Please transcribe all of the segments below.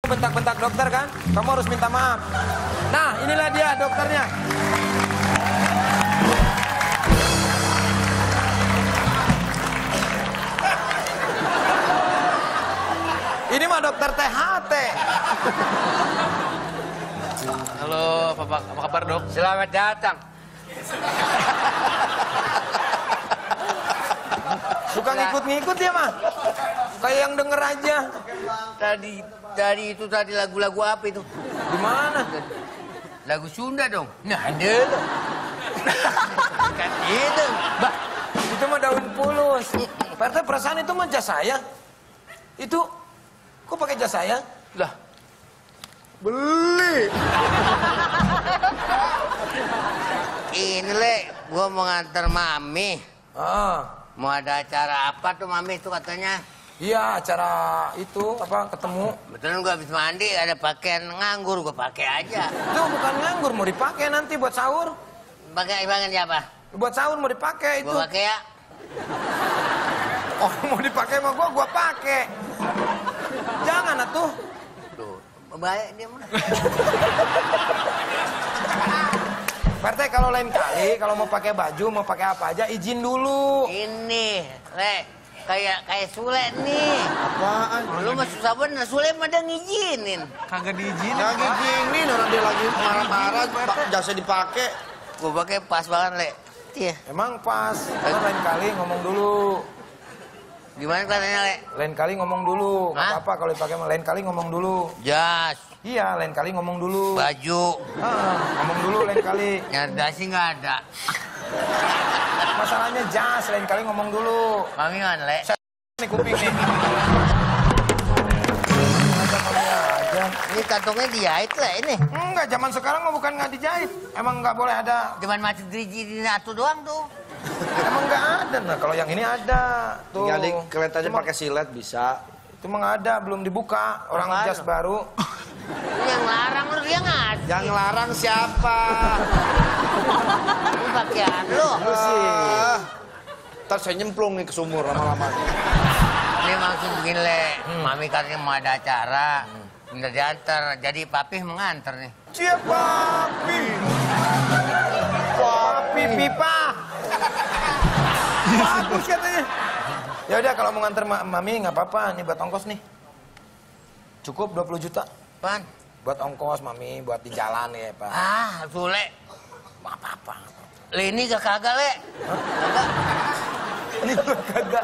bentak-bentak dokter kan? Kamu harus minta maaf. Nah, inilah dia dokternya. Ini mah dokter THT. Halo, apa kabar dok? Selamat datang. Suka ngikut-ngikut ya mah. Kayak yang denger aja. Tadi itu lagu-lagu apa itu? Di mana? Lagu Sunda dong. Nah, ada. Kan itu. Bah, itu mah daun pulus. Pak RT, perasaan itu mah jas saya. Itu, kok pakai jas saya? Lah, Beli. Ini Le, gua mau nganter Mami. Ah, Mau ada acara apa tuh Mami itu katanya? iya acara itu apa ketemu. Betulan gua habis mandi ada pakaian nganggur, gua pakai aja. Itu bukan nganggur, mau dipakai nanti buat sahur. Pakai siapa? Buat sahur mau dipakai itu. Gua pakai ya. Oh, mau dipakai sama gua pakai. Jangan atuh. Tuh, baik dia mah. Pak RT, kalau lain kali kalau mau pakai baju, mau pakai apa aja izin dulu. Ini, Le, kayak Sule nih. Apaan? Lu mah susah bener, Sule mah udah ngizinin. kagak diizinin. Ya gini orang dia lagi marah-marah, jasa dipakai. Gua pakai pas banget, Le. Iya. Emang pas. Kan lain kali ngomong dulu. Gimana katanya, Le? Lain kali ngomong dulu. Nggak Hah? apa-apa kalau dipakai, lain kali ngomong dulu. Jas, Iya, lain kali ngomong dulu. baju, Ngomong dulu lain kali. nyardasi nggak ada. Masalahnya jas, lain kali ngomong dulu. Mami mana, Le? Nih kuping nih. Aja. Ini kantongnya dijahit, Le, ini. Enggak, zaman sekarang mah bukan nggak dijahit. Emang nggak boleh ada. Cuman masih dijahit satu doang tuh. Emang nggak ada. Nah, kalau yang ini ada. Tuh. Tinggal di kelihatannya pakai silet bisa. Itu mah nggak ada, belum dibuka. Orang Apaan? jas baru. Lu yang larang lu, dia ngasih. Yang larang siapa? Lu pakaian lu. Lu sih. Ntar saya nyemplung nih ke sumur lama-lama. Ini maksud begini, Le. Mami katanya mau ada acara. Minta diantar, jadi papi mengantar nih. Siapa? Papi pipa. Bagus katanya. Ya udah kalau mau nganter mami nggak apa-apa, nih buat ongkos nih. Cukup 20 juta. Pan? Buat ongkos mami, buat di jalan ya, Pak. Ah, Sule. Nggak apa-apa. Le, ini kagak, Le. Kagak. Ini tuh kagak.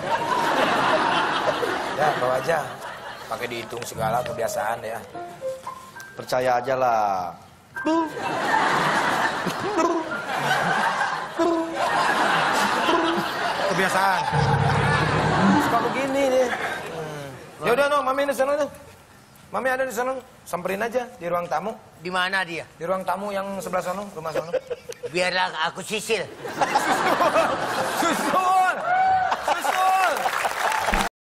Ya, bawa aja. Pakai dihitung segala kebiasaan ya. Percaya aja lah. Kebiasaan. Suka begini nih. Ya udah no, mami di sana tuh. Mami ada di sana, samperin aja di ruang tamu. Di mana dia? Di ruang tamu yang sebelah sana, rumah sana. Biarlah aku sisil. Susul.